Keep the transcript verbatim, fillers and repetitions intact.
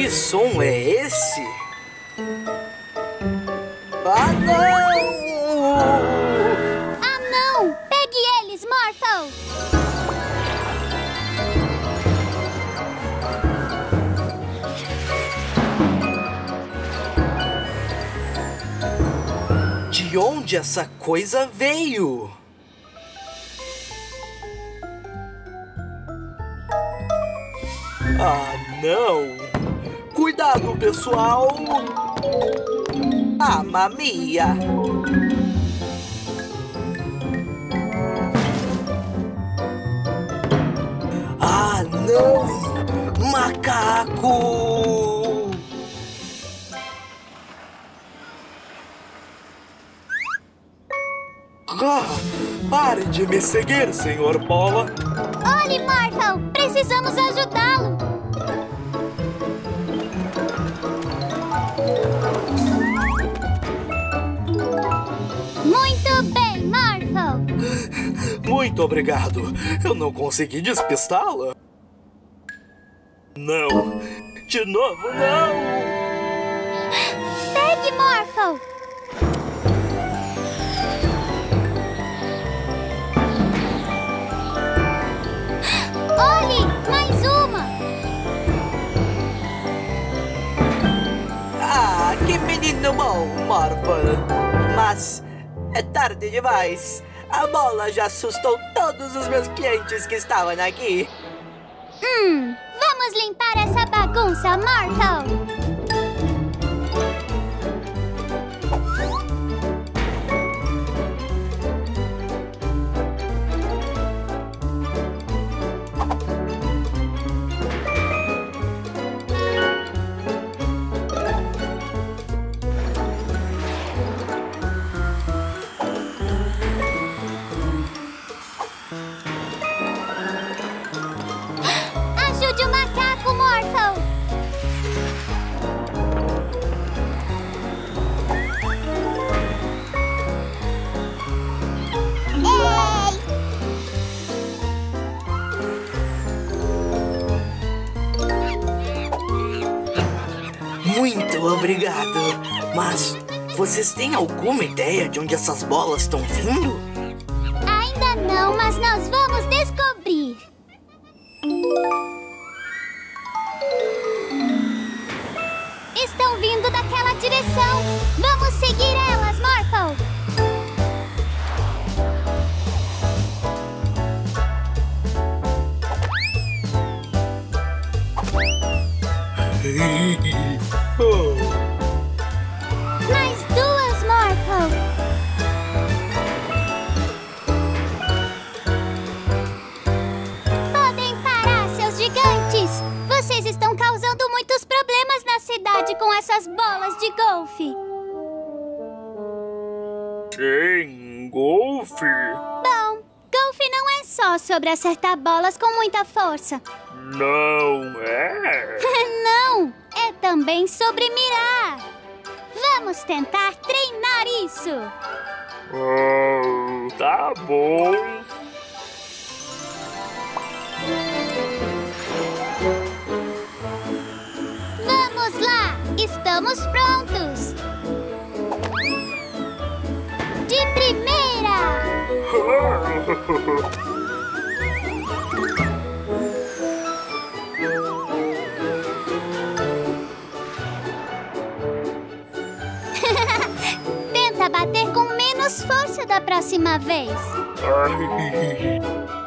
Que som é esse? Ah, não! Ah, não! Pegue eles, Morphle! De onde essa coisa veio? Ah, não! Cuidado, pessoal! Ah, mamma mia! Ah, não! Macaco! Ah, pare de me seguir, senhor Bola! Olhe, Morphle! Precisamos ajudá-lo! Muito bem, Morphle! Muito obrigado! Eu não consegui despistá-la! Não! De novo, não! Pegue, Morphle! Olhe! Mais uma! Ah, que menino bom, Morphle! Mas é tarde demais! A bola já assustou todos os meus clientes que estavam aqui! Hum, vamos limpar essa bagunça, Morphle! Ajude o macaco, Morphle! Ei! Muito obrigado! Mas vocês têm alguma ideia de onde essas bolas estão vindo? Ainda não, mas nós vamos descobrir. Estão vindo daquela direção. Vamos seguir elas, Morphle. Oh. Mais duas, Morphle. Podem parar, seus gigantes. Vocês estão causando muitos problemas na cidade com essas bolas de golfe. Sim, golfe. Bom, golfe não é só sobre acertar bolas com muita força. Não é? Não, é também sobre mirar. Vamos tentar treinar isso. Oh, tá bom. Vamos lá, estamos prontos. De primeira! Tenta bater com menos força da próxima vez. Ai.